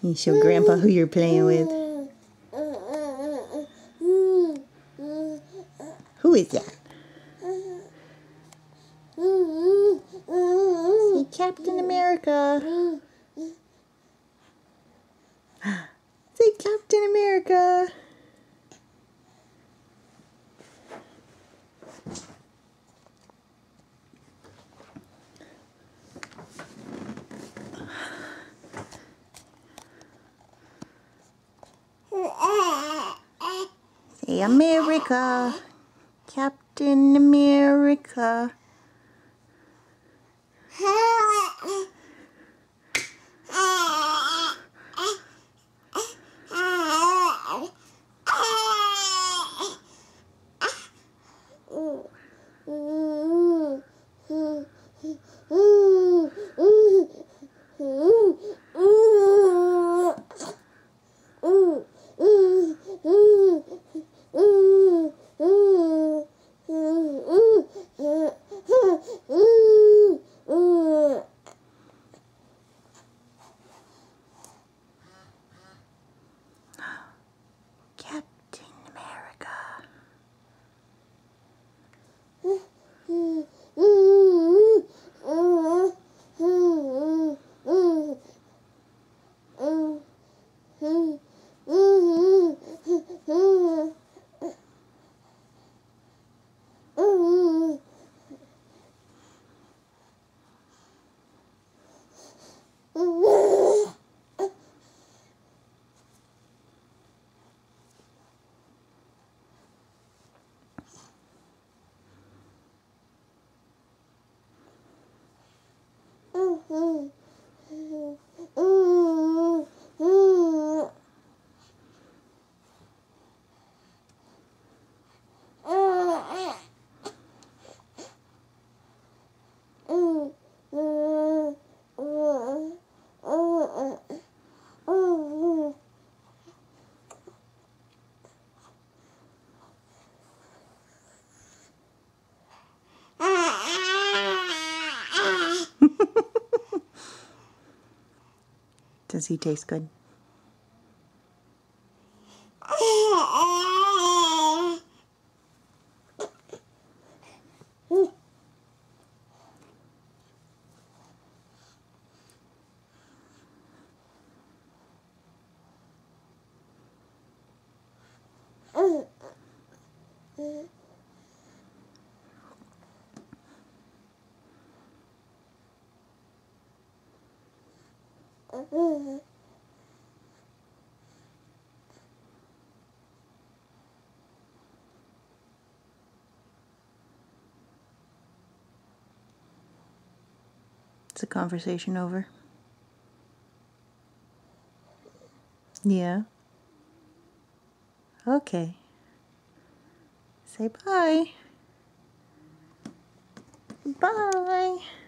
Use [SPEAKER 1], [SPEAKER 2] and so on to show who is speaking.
[SPEAKER 1] You show Grandpa who you're playing with. Who is that? Say Captain America. Say Captain America. Say America. Captain America. Captain America. Does he taste good? Is the conversation over? Yeah. Okay. Say bye. Bye.